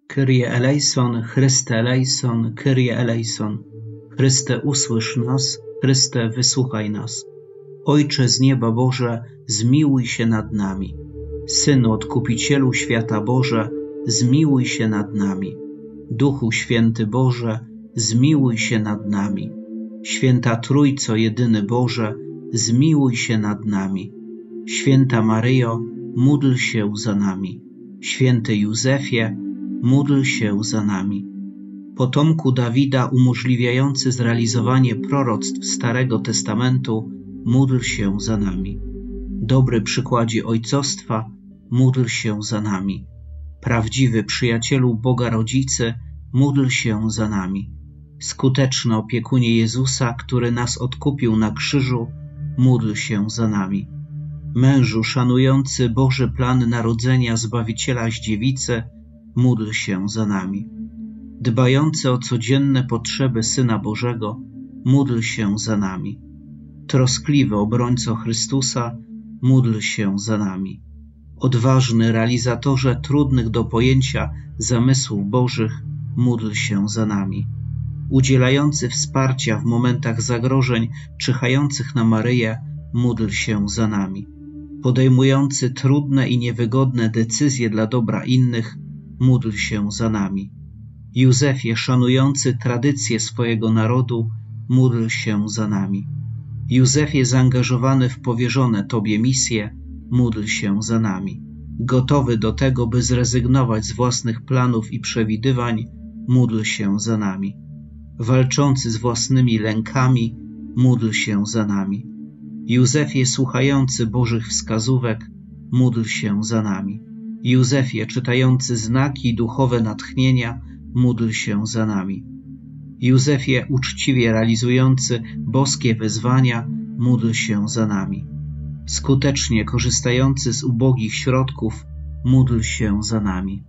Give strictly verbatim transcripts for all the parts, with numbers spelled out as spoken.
Kyrie eleison, Chryste eleison, Kyrie eleison. Chryste, usłysz nas, Chryste, wysłuchaj nas. Ojcze z nieba Boże, zmiłuj się nad nami. Synu Odkupicielu świata Boże, zmiłuj się nad nami. Duchu Święty Boże, zmiłuj się nad nami. Święta Trójco jedyny Boże, zmiłuj się nad nami. Święta Maryjo, módl się za nami. Święty Józefie, módl się za nami. Potomku Dawida umożliwiający zrealizowanie proroctw Starego Testamentu, módl się za nami. Dobry przykładzie ojcostwa, módl się za nami. Prawdziwy przyjacielu Boga Rodzicy, módl się za nami. Skuteczny opiekunie Jezusa, który nas odkupił na krzyżu, módl się za nami. Mężu szanujący Boży plan narodzenia Zbawiciela z dziewicy, módl się za nami. Dbający o codzienne potrzeby Syna Bożego, módl się za nami. Troskliwy obrońco Chrystusa, módl się za nami. Odważny realizatorze trudnych do pojęcia zamysłów Bożych, módl się za nami. Udzielający wsparcia w momentach zagrożeń czyhających na Maryję, módl się za nami. Podejmujący trudne i niewygodne decyzje dla dobra innych, módl się za nami. Józefie szanujący tradycje swojego narodu, módl się za nami. Józefie zaangażowany w powierzone Tobie misje, módl się za nami. Gotowy do tego, by zrezygnować z własnych planów i przewidywań, módl się za nami. Walczący z własnymi lękami, módl się za nami. Józefie słuchający Bożych wskazówek, módl się za nami. Józefie czytający znaki i duchowe natchnienia, módl się za nami. Józefie uczciwie realizujący boskie wezwania, módl się za nami. Skutecznie korzystający z ubogich środków, módl się za nami.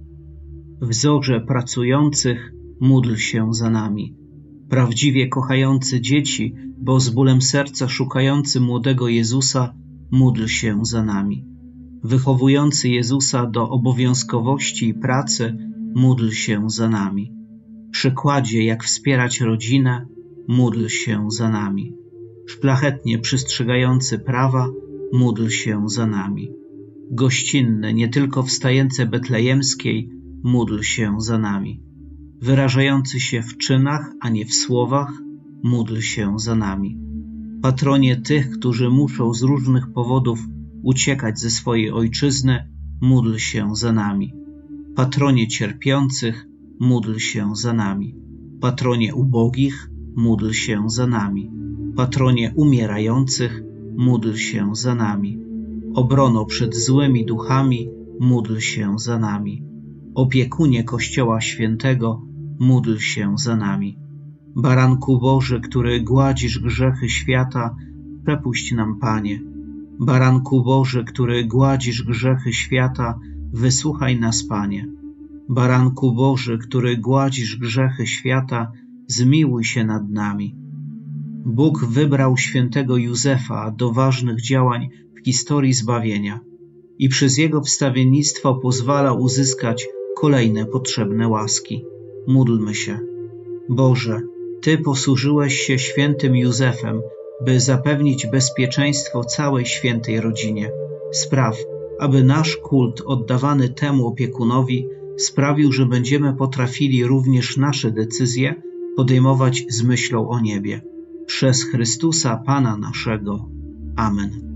Wzorze pracujących, módl się za nami. Prawdziwie kochający dzieci, bo z bólem serca szukający młodego Jezusa, módl się za nami. Wychowujący Jezusa do obowiązkowości i pracy, módl się za nami. Przykładzie, jak wspierać rodzinę, módl się za nami. Szlachetnie przystrzegający prawa, módl się za nami. Gościnny, nie tylko w stajence betlejemskiej, módl się za nami. Wyrażający się w czynach, a nie w słowach, módl się za nami. Patronie tych, którzy muszą z różnych powodów uciekać ze swojej ojczyzny, módl się za nami. Patronie cierpiących, módl się za nami. Patronie ubogich, módl się za nami. Patronie umierających, módl się za nami. Obrono przed złymi duchami, módl się za nami. Opiekunie Kościoła Świętego, módl się za nami. Baranku Boży, który gładzisz grzechy świata, przepuść nam, Panie. Baranku Boży, który gładzisz grzechy świata, wysłuchaj nas, Panie. Baranku Boży, który gładzisz grzechy świata, zmiłuj się nad nami. Bóg wybrał świętego Józefa do ważnych działań w historii zbawienia i przez jego wstawiennictwo pozwala uzyskać kolejne potrzebne łaski. Módlmy się. Boże, Ty posłużyłeś się świętym Józefem, by zapewnić bezpieczeństwo całej świętej rodzinie. Spraw, aby nasz kult oddawany temu opiekunowi sprawił, że będziemy potrafili również nasze decyzje podejmować z myślą o niebie. Przez Chrystusa Pana naszego. Amen.